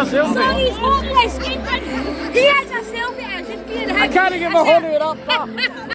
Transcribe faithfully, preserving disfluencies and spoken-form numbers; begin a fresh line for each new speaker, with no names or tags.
a selfie.
Son, he's hopeless. He has a selfie. It's just being
I can't give a honey it up.